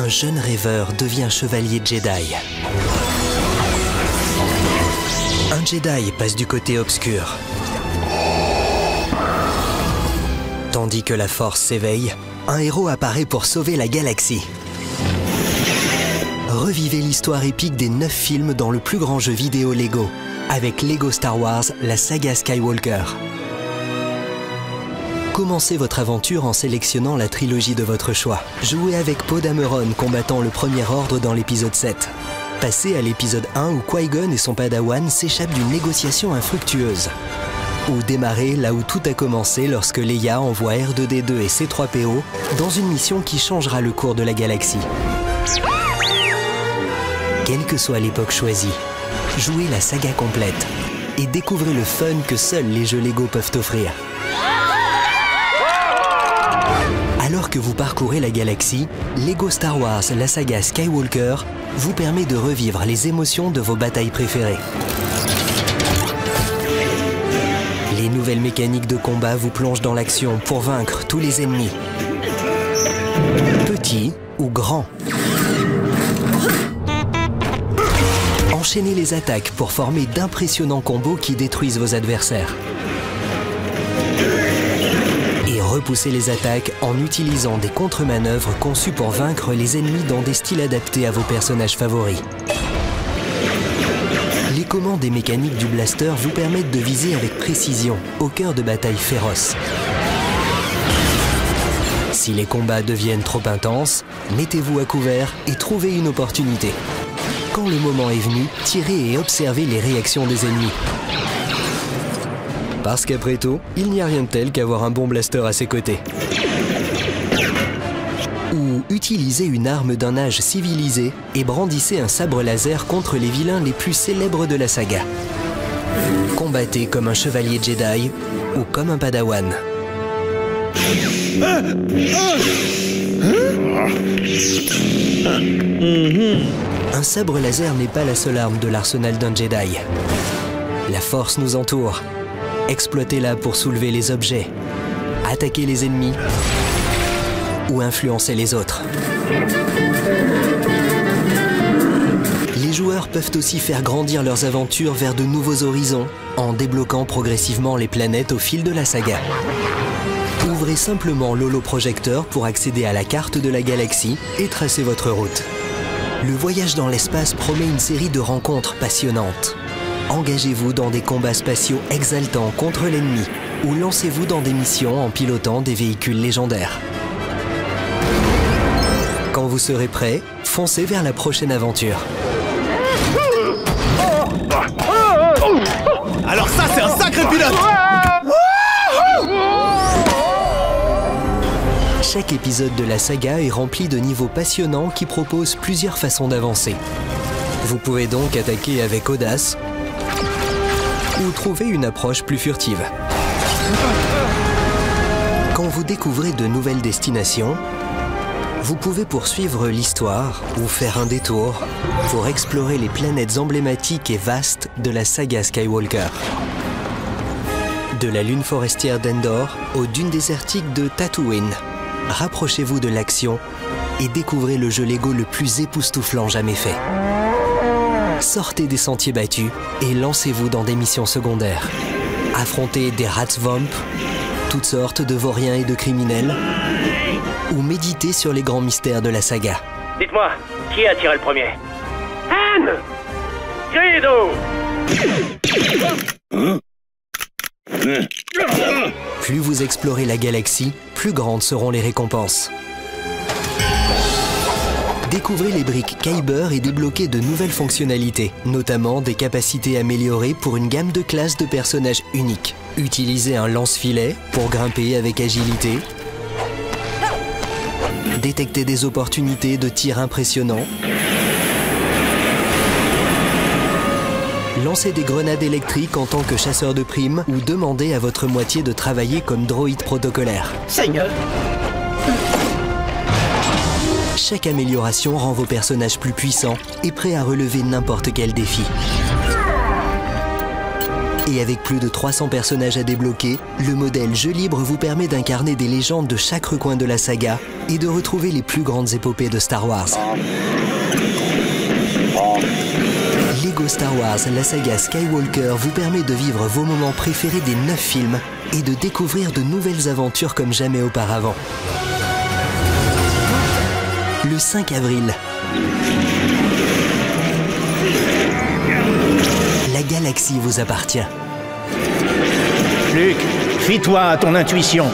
un jeune rêveur devient chevalier Jedi. Un Jedi passe du côté obscur. Tandis que la Force s'éveille, un héros apparaît pour sauver la galaxie. Revivez l'histoire épique des 9 films dans le plus grand jeu vidéo Lego, avec Lego Star Wars, la saga Skywalker. Commencez votre aventure en sélectionnant la trilogie de votre choix. Jouez avec Poe Dameron combattant le Premier Ordre dans l'épisode 7. Passez à l'épisode 1 où Qui-Gon et son padawan s'échappent d'une négociation infructueuse. Ou démarrez là où tout a commencé lorsque Leia envoie R2-D2 et C3PO dans une mission qui changera le cours de la galaxie. Quelle que soit l'époque choisie, jouez la saga complète et découvrez le fun que seuls les jeux Lego peuvent offrir. Alors que vous parcourez la galaxie, Lego Star Wars, la saga Skywalker, vous permet de revivre les émotions de vos batailles préférées. Les nouvelles mécaniques de combat vous plongent dans l'action pour vaincre tous les ennemis, petits ou grands. Enchaînez les attaques pour former d'impressionnants combos qui détruisent vos adversaires. Et repoussez les attaques en utilisant des contre-manœuvres conçues pour vaincre les ennemis dans des styles adaptés à vos personnages favoris. Les commandes et mécaniques du blaster vous permettent de viser avec précision au cœur de batailles féroces. Si les combats deviennent trop intenses, mettez-vous à couvert et trouvez une opportunité. Quand le moment est venu, tirez et observez les réactions des ennemis. Parce qu'après tout, il n'y a rien de tel qu'avoir un bon blaster à ses côtés. Ou utilisez une arme d'un âge civilisé et brandissez un sabre laser contre les vilains les plus célèbres de la saga. Combattez comme un chevalier Jedi ou comme un padawan. Un sabre laser n'est pas la seule arme de l'arsenal d'un Jedi. La Force nous entoure. Exploitez-la pour soulever les objets, attaquer les ennemis ou influencer les autres. Les joueurs peuvent aussi faire grandir leurs aventures vers de nouveaux horizons en débloquant progressivement les planètes au fil de la saga. Ouvrez simplement l'holoprojecteur pour accéder à la carte de la galaxie et tracer votre route. Le voyage dans l'espace promet une série de rencontres passionnantes. Engagez-vous dans des combats spatiaux exaltants contre l'ennemi ou lancez-vous dans des missions en pilotant des véhicules légendaires. Quand vous serez prêt, foncez vers la prochaine aventure. Alors ça, c'est un sacré pilote! Chaque épisode de la saga est rempli de niveaux passionnants qui proposent plusieurs façons d'avancer. Vous pouvez donc attaquer avec audace ou trouver une approche plus furtive. Quand vous découvrez de nouvelles destinations, vous pouvez poursuivre l'histoire ou faire un détour pour explorer les planètes emblématiques et vastes de la saga Skywalker. De la lune forestière d'Endor aux dunes désertiques de Tatooine, rapprochez-vous de l'action et découvrez le jeu Lego le plus époustouflant jamais fait. Sortez des sentiers battus et lancez-vous dans des missions secondaires. Affrontez des Ratsvomp, toutes sortes de vauriens et de criminels, ou méditez sur les grands mystères de la saga. Dites-moi, qui a tiré le premier? Han! Greedo! Plus vous explorez la galaxie, plus grandes seront les récompenses. Découvrez les briques Kyber et débloquez de nouvelles fonctionnalités, notamment des capacités améliorées pour une gamme de classes de personnages uniques. Utilisez un lance-filet pour grimper avec agilité. Détectez des opportunités de tir impressionnants. Lancez des grenades électriques en tant que chasseur de primes ou demandez à votre moitié de travailler comme droïde protocolaire. Seigneur! Chaque amélioration rend vos personnages plus puissants et prêts à relever n'importe quel défi. Et avec plus de 300 personnages à débloquer, le modèle Jeu Libre vous permet d'incarner des légendes de chaque recoin de la saga et de retrouver les plus grandes épopées de Star Wars. Lego Star Wars, la saga Skywalker vous permet de vivre vos moments préférés des 9 films et de découvrir de nouvelles aventures comme jamais auparavant. Le 5 avril, la galaxie vous appartient. Luke, fie-toi à ton intuition.